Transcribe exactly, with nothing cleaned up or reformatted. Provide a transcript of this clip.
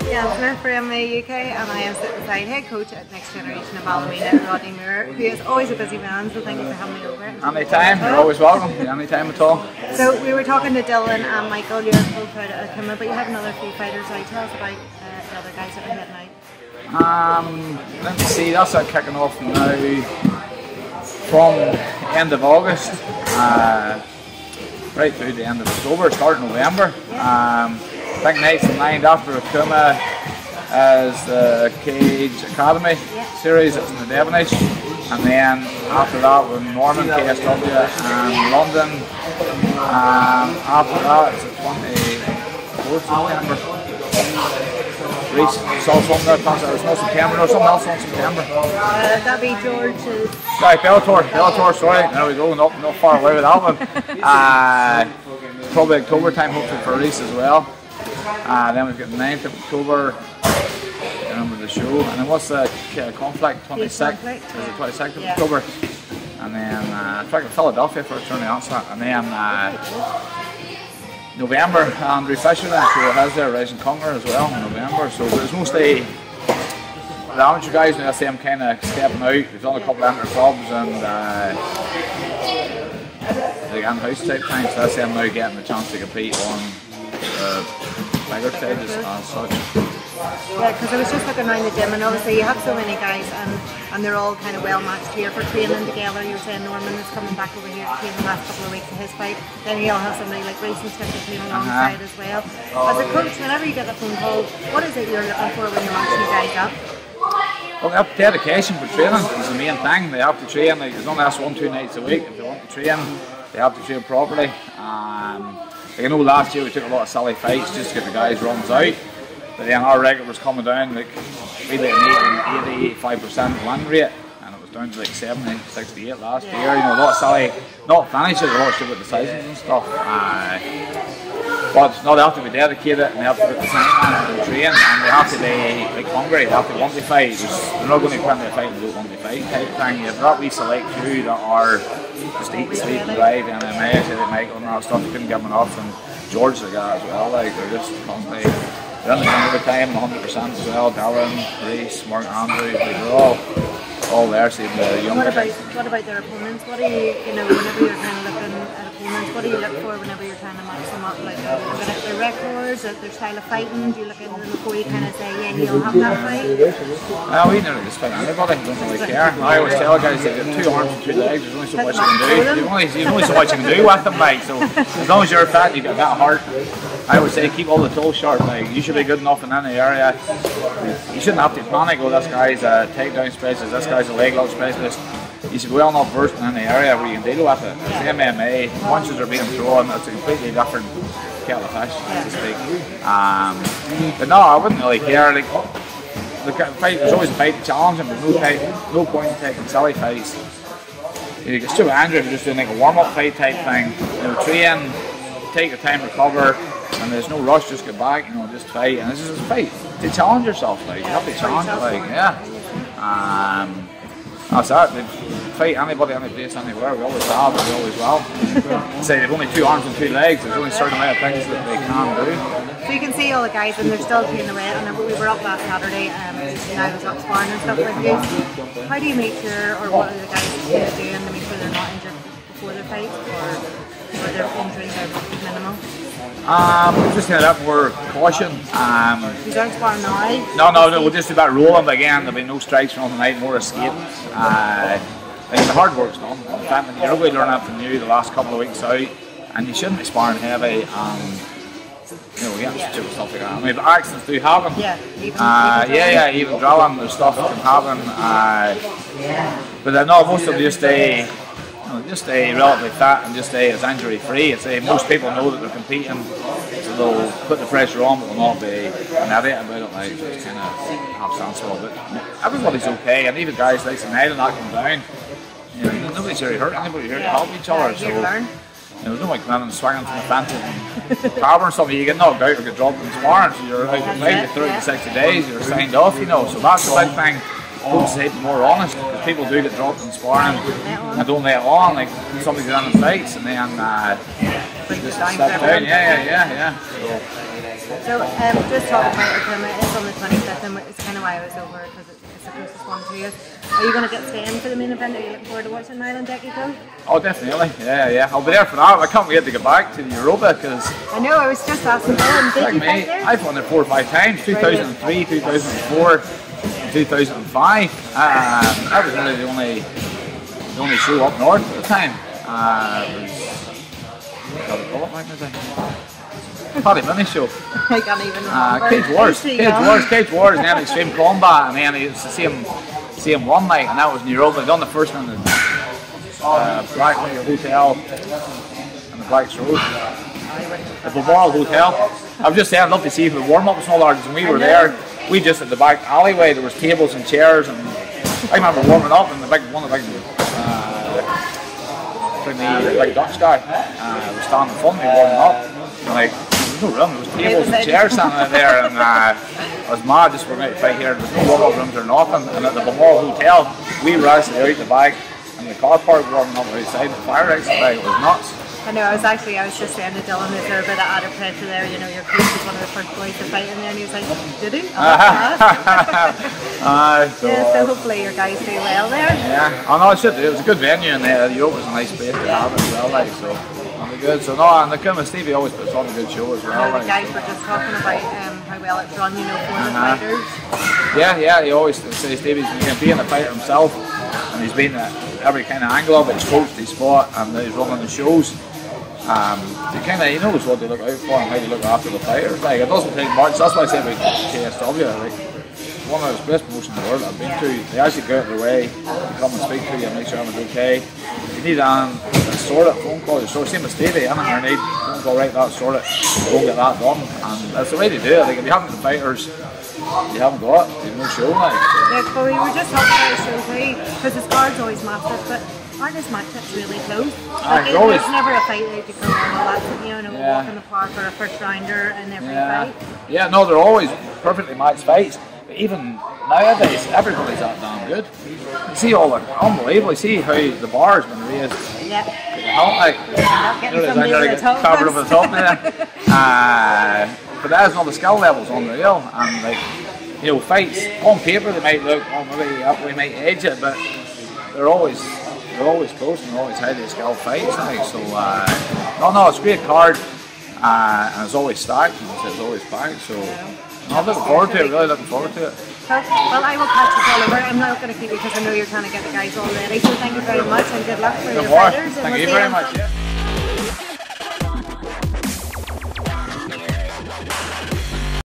Jan Smith for M M A U K, and I am sitting beside head coach at Next Generation of Ballymena, Rodney Moore, who is always a busy man, so thank you for having me over. Anytime, you're always welcome, anytime at all. So we were talking to Dylan and Michael, you're both out at Akuma, but you have another few fighters out. Tell us about uh, the other guys that are heading out. Um, let me see, that's uh, kicking off now from the end of August, uh, right through the end of October, start of November. Yeah. Um, I think next in line after Akuma is the Cage Academy yeah. series, it's in the Devonish, and then after that with Norman, K S W and London. Um, after that it's the twenty-fourth of September. Reese, it's also on there, there's no September, no something else on September. Uh, that'd be George's. Right, Bellator, Bellator, sorry, there we go, not, not far away with that one. Uh, probably October time, hopefully for Reese as well. Uh, then we've got the ninth of October, I remember the show, and then what's the uh, conflict, twenty-sixth, is the twenty-sixth of yeah. October, and then uh, I think Philadelphia for a tourney answer, and then uh, November, Andrew Fisher then, so has their Rise and Conquer as well in November, so there's mostly the amateur guys now, I see I'm kind of stepping out. We've done a couple of amateur clubs and uh, like in-house type things, so I see I'm now getting the chance to compete on uh, bigger stages as such. Yeah, because I was just looking around the gym, and obviously you have so many guys, and, and they're all kind of well matched here for training together. You were saying Norman is coming back over here to train the last couple of weeks of his fight. Then you'll have somebody like Reese and stuff to train alongside uh-huh. as well. As a coach, whenever you get the phone call, what is it you're looking for when you're matching you guys up? Well, they have dedication for training is the main thing. They have to train, like, there's only one, two nights a week. If they want to train, they have to train properly. Um, like I know last year we took a lot of silly fights just to get the guys runs out. But then our regular was coming down, like really an eighty, eighty-five percent win rate, and it was down to like seventy, sixty-eight last yeah. year. You know, a lot of silly, not finishes, a lot of stupid decisions and stuff. Uh, but no, they have to be dedicated, and they have to put the time in and train, and they have to be like hungry. They have to want to fight. They're not going to come into a fight and don't want to fight type thing. You've got we select few that are just eat, sleep, and drive, M M A, say they Michael and all that stuff. You couldn't give them enough, and George the guy as well. Like they're just constantly. They're in the gym every time, one hundred percent as well. Dylan, Reese, Mark Andrew, they're all, all there, see the younger. What about, what about their opponents? What do you, you know, whenever you're kind of looking at opponents, what do you look for whenever you're trying to match them up? Like, are you looking at their records, at their style of fighting? Do you look into them before you kind of say, yeah, he'll have that fight? Well, we never just fight anybody, don't really care. I always tell guys that you've got two arms and two legs, there's only so much you can do. You've only, you've only so much you can do with them, like, so as long as you're fat, you've got that heart. I would say keep all the tools sharp, like you should be good enough in any area. You shouldn't have to panic, oh this guy's a takedown specialist, this guy's a leg lock specialist. You should be well enough versed in any area where you can deal with it. It's M M A, punches are being thrown, it's a completely different kettle of fish, so to speak. Um, but no, I wouldn't really care. Like, the fight, there's always a fight to challenge him, there's no, fight, no point in taking silly fights. You know, it's too Andrew just doing like a warm-up fight type thing. You know, train, take your time, recover. And there's no rush, just get back, you know, just fight. And this is a fight to challenge yourself, like, you have to challenge it, like, yeah. Um, that's that. They fight anybody, any place, anywhere. We always have, we always will. Say they've only two arms and two legs, there's only a certain amount of things that they can do. So you can see all the guys, and they're still training away. And we were up last Saturday, um, and I was up sparring and stuff with you. How do you make sure, or what are the guys doing to make sure they're not injured before their fight, or, or their injuries are minimal? Um, we'll just have that more caution. Um, you don't spar now? No, no, no, we'll just about rolling, but again, there'll be no strikes from tonight, more escape. Uh, like the hard work's done. In fact, you're going to learn that from you the last couple of weeks out, and you shouldn't be sparring heavy. Um, you know, yeah, yeah. stupid stuff like that. I mean, accidents do happen. Yeah, even, uh, even yeah, yeah, even drilling, there's stuff that can happen. Uh, but then, no, most of them just stay. Just stay relatively fat and just stay as injury free. It's, uh, most people know that they're competing, so they'll put the pressure on, but they'll not be an idiot about it. Like, so it's kind of half sensible. But everybody's okay, and even guys like some head and that come down. You know, nobody's really hurt anybody here to help each other. So, you know, there's no like coming and swinging from the fence and carbon or something. You get knocked out or get dropped in sparring, so you're out of fight for thirty to sixty days. You're signed off, you know. So that's the big thing. folks say be more honest, because people do get dropped in sparring and don't let it on, like somebody's on the fights and then uh, just step down. Yeah, yeah, yeah, yeah. So, so um, just talking about the tournament, it's on the twenty-fifth, and it's kind of why I was over, because it's the closest one to you. Are you going to get staying for the main event? Are you looking forward to watching Niall and Decky go? Oh, definitely. Yeah, yeah. I'll be there for that. I can't wait to get back to the Europa, because I know, I was just asking Dylan, did like you me, fight there? I've won it four or five times, two thousand three, two thousand four, two thousand five. Um, that was really the only, the only show up north at the time. Uh, it was, what do you call it, Mike, was it? Paddy Mini show. I can't even remember. Uh, Cage Wars, Cage Wars, Cage Wars, and then Extreme Combat, and then it's the same, same one night, and that was in Europa. I done the first one in uh, Black Hotel and the Black's Road, the Balmoral Hotel. I was just saying, I'd love to see the warm ups and all that. When we were there, we just at the back alleyway, there was tables and chairs, and I remember warming up, and the big one of the big, uh, the big Dutch guy uh, was standing in front of me warming up, and like. No room, there was tables and chairs standing there, and uh, I was mad just for me to fight here. There was no warm-up rooms or nothing, and at the Balmoral Hotel we were actually out the back in the car park warming up outside the fire exit. Like, it was nuts. I know, I was actually, I was just saying to Dylan, is there a bit of added pressure there? You know, your coach was one of the first boys to fight in there, and he was like, did he? Oh, uh, so, yeah, so hopefully your guys do well there. Yeah, I know it should do. It was a good venue, and uh, Europe was a nice place to have as well, like, so. Good, so no, and the kind of Stevie always puts on a good show as well. You know, like. the guys were just talking about um, how well it's run, you know, for the uh-huh. fighters. Yeah, yeah, he always says Stevie's been being a fighter himself, and he's been at every kind of angle of it. He's coached his sport, and he's running the shows. Um, he kind of he knows what to look out for and how to look after the fighters. Like, it doesn't take much. That's why I say about K S W. Like, one of the best promotions in the world I've been to. They actually go out of their way to come and speak to you and make sure everything's okay. If you need um, a sort of phone call, so same as Stevie, anything you need, phone call, right, that sort it, go and get that done. And that's the way to do it. Like, if you haven't got the fighters, you haven't got it, you have no show. Like, so. Yeah, but we were just talking about the show too, because the card's always massive, but aren't his matchups really close? Like, uh, always, there's never a fight that you go on, well, that's, you know, yeah. walk in the park or a first rounder in every yeah. fight. Yeah, no, they're always perfectly matched fights. But even nowadays, everybody's that damn good. You see all the unbelievable. You see how the bar's been raised. Yeah. Help, like, you know, there's like covered over the top there. uh, but there's all the skill levels on the real, and like, you know, fights on paper they might look, oh, maybe we might edge it, but they're always they're always close and they're always highly skilled fights. Like, so, uh, no, no, it's a great card, uh, and it's always stacked and it's always packed. So. I'm looking forward to it, really looking forward to it. Well, I will catch this all over. I'm not going to keep you because I know you're trying to get the guys all ready. So thank you very much and good luck for your fighters. Thank you very much. Yeah.